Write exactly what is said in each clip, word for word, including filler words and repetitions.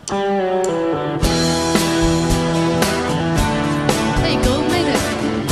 There you go, made it.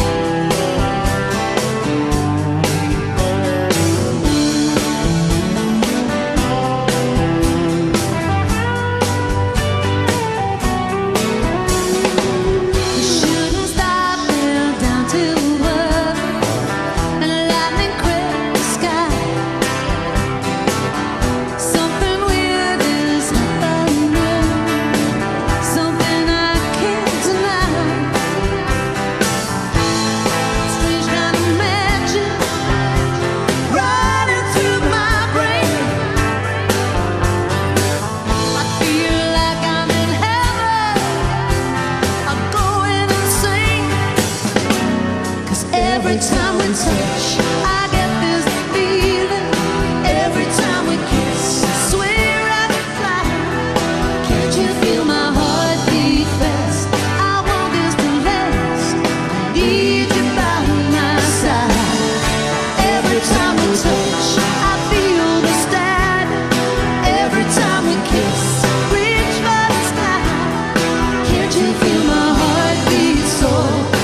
Every time we touch, I get this feeling. Every time we kiss, I swear I can fly. Can't you feel my heart beat fast? I want this to last. I need you by my side. Every time we touch, I feel the static. Every time we kiss, reach for the sky. Can't you feel my heart beat so?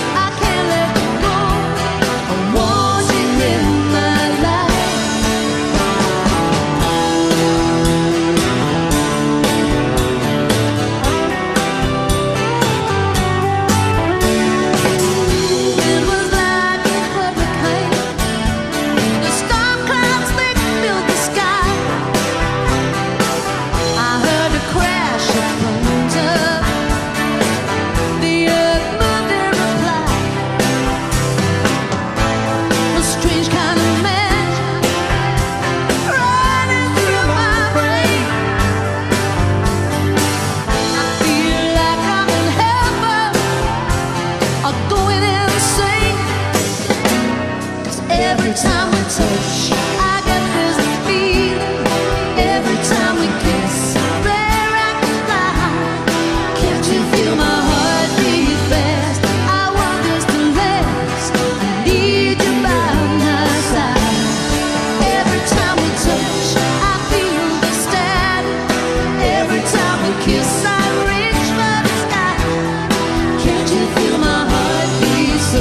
Every time we touch, I get this feeling. Every time we kiss, there I can fly. Can't you feel my heart beat fast? I want this to last. I need you by my side. Every time we touch, I feel the static. Every time we kiss, I reach for the sky. Can't you feel my heart beat so?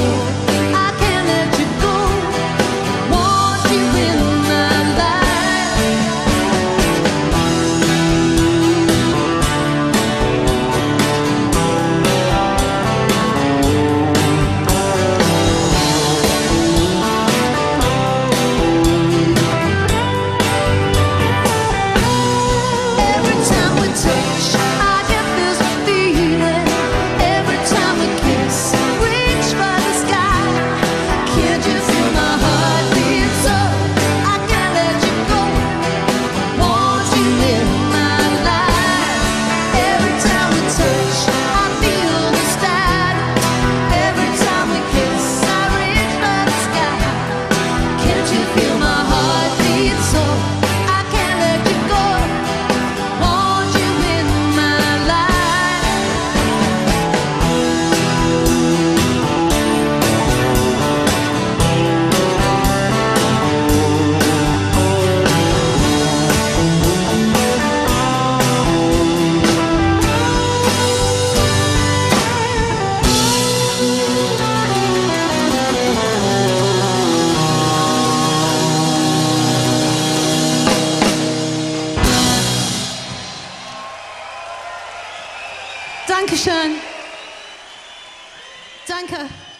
Dankeschön. Danke.